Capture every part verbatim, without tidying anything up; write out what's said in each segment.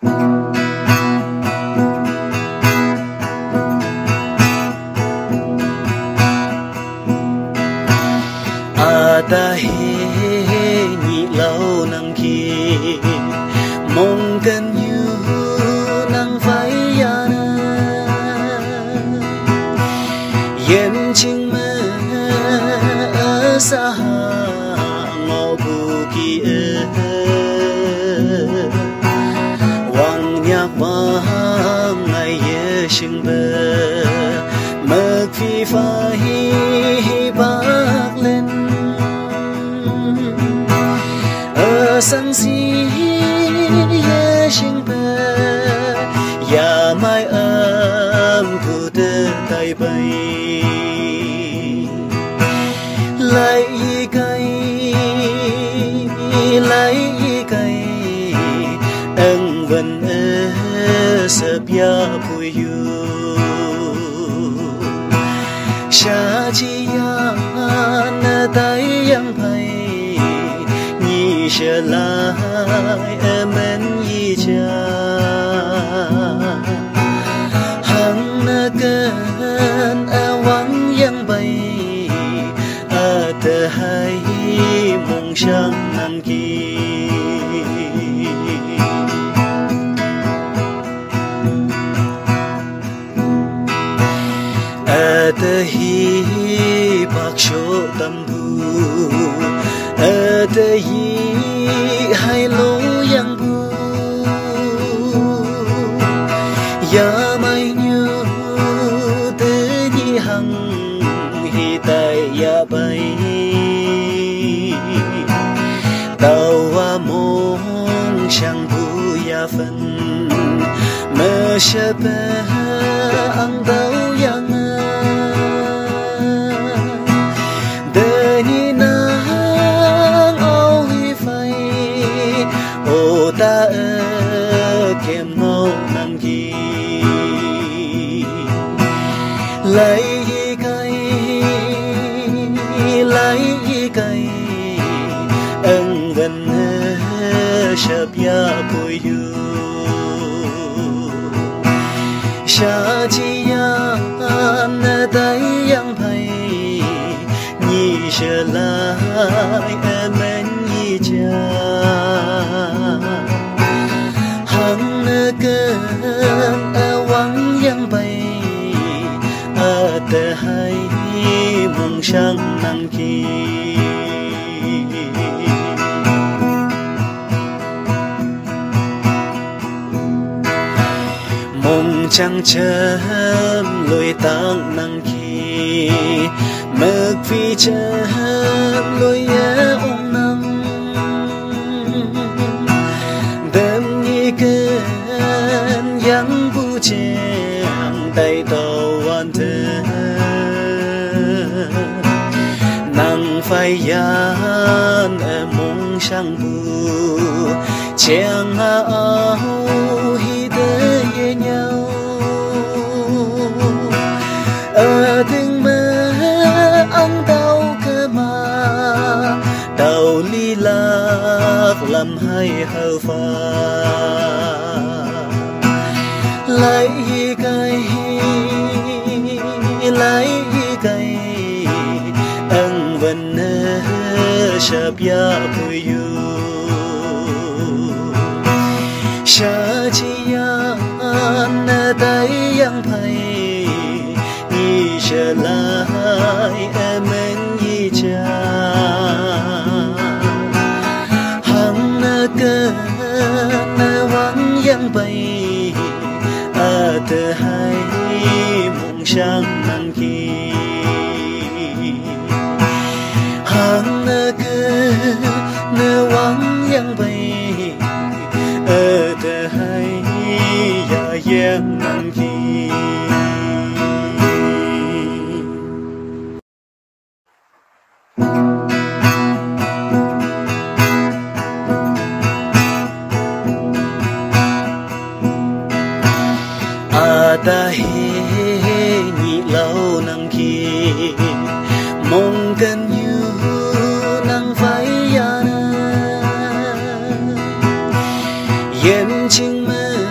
ta he nhị lâu nang ki mong cần như nang phải ya na yên chinh mơ sa ngô bu ki wang nhạc vang ngày ye sinh bơ mơ phi phải bạc lên sang si ye sinh bơ ya mai âm thu tơ tay bay lại cây lại cây ân vân ơ sập ya bùi yu sa chi ya na tay yang bay nhị sẽ lại em en yi cha hằng na cơn a vắng yang bay a tơ hai mong sang nan ki a tơ hi bạc số tâm bu a tơ hi hai lối yang bu ya mai như tư nhi hằng hi tai ya bay tàu wa mong sang bu ya phân mơ sẽ bê ăn đâu yang đời ni nang ao hi phai ô ta ơ kem ngô nang ki lấy cây lấy cây ân vân sập ya bùi yu sa chi ya na tay yang bay nhị sẽ lại em en yi cha hằng na cơn a vắng yang bay a tơ hai mong sang nan ki mong chẳng chớm lối tăng năng ki mực phi chớm lối ôm nắng đêm như cơn yang bu chèn tay tàu hoàn thơ nắng phai yan em mong sang bu chèn áo hi tơ ye nhau ở từng mơ ăn tàu cơ mà tàu ly lạc làm hay hơ pha lấy cây lấy cây ân vân sập ya bùi yu sa chi ya na tay yang bay nhị sẽ lại em en yi cha hằng na cơn na vắng yang bay a tơ hai mong sang nan ki hằng na cơn na vắng yang bay a tơ hai ya yang nan ki ta he nhị lâu nang ki mong cần như nang phải ya na yên chinh mơ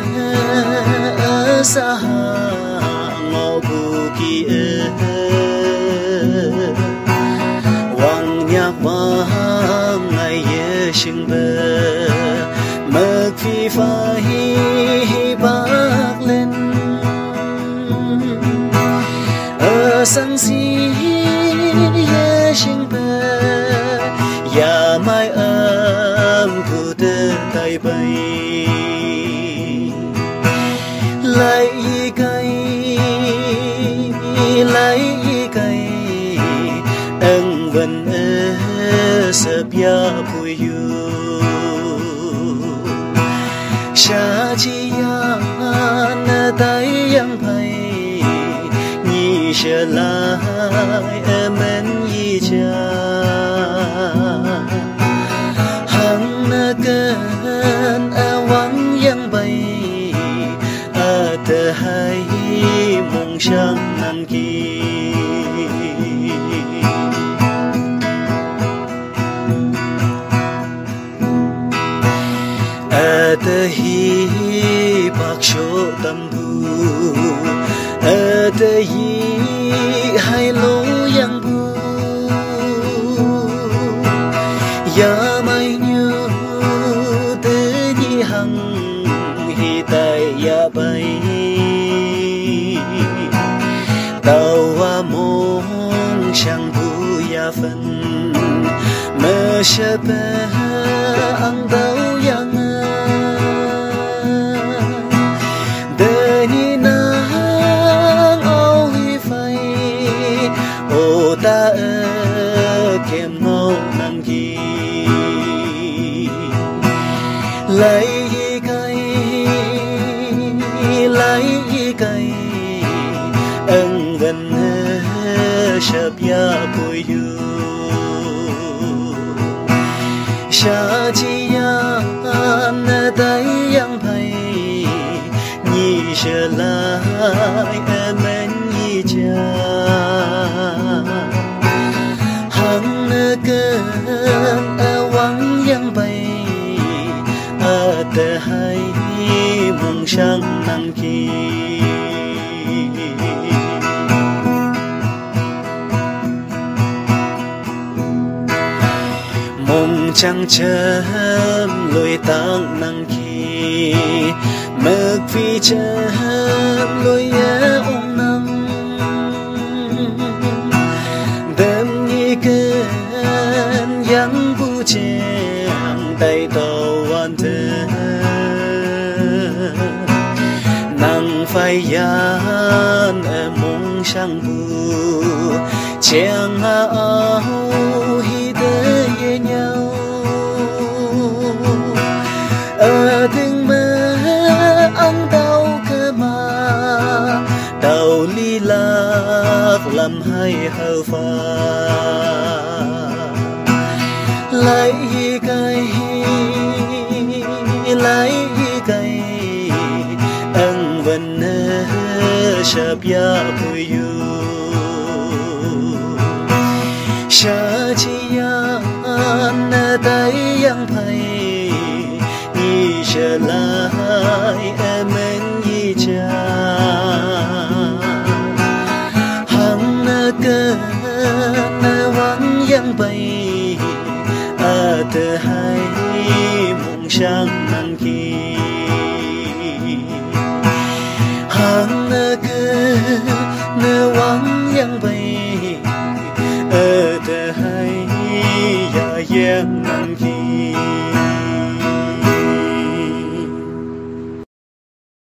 sa ngô bu kỳ wang nhạc vang ngày ye sinh bờ mơ phi phai bạc lên ở sang si ye sinh bờ ya mai âm thu tơ tay bay lấy cây lấy cây ân vân ơ sập ya bùi yu xa chi ya na tay yang bay nhị sẽ lại em en yi cha hằng na cơn a vắng yang bay a tơ hai mong sang nan ki a tơ hi bạc số tâm bu a tơ hi hai lô yang bu ya mai như tư nhi hằng hi tai ya bay tàu hoa mong sang bu ya phân mơ sẽ bé ăn đâu yang đời nang âu hi phai ô ta ơ kem ngâu nang gi lấy cây lấy cây ân vân sập ya bùi yu xa chi ya na tay yang bay nhị sẽ lại em en yi cha hằng cơn a vắng yang bay a tơ hai mong sang nan ki mong chẳng chớm lối tăng năng ki mực phi chớm lối nhớ ôm nắng đêm như cơn yang bu chàng tay tàu hoàn thơ nắng phai yan em mong sang bu chàng áo hi tới với nhau ở từng mơ ăn tàu cơ mà tàu ly lạc làm hai hờ pha lấy cây lấy cây ân vân sập ya bùi yu xa chi ya na tay yang bay nhị sẽ lại em en yi cha hằng na cơn na vắng yang bay a tơ hai mong sang nan ki hằng na cơn na vắng yang bay a tơ hai ya yang nan